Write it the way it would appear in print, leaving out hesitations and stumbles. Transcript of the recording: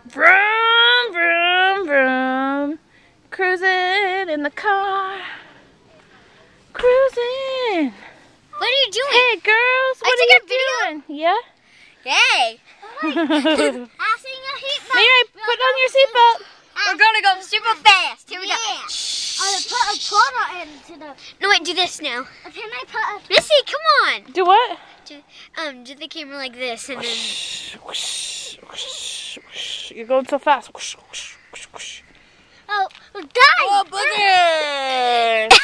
Vroom, vroom, vroom. Cruising in the car. Cruising. What are you doing? Hey, girls, what are you doing? Yeah? Yay. Mary, put on your seatbelt. We're gonna go super fast. Here we go. I put a quarter into the... No, wait, do this now. Can I put a... Missy, come on. Do what? Do the camera like this and then... Whoosh, whoosh, whoosh. You're going so fast. Whoosh, whoosh, whoosh, whoosh. Oh, die! Oh, booger!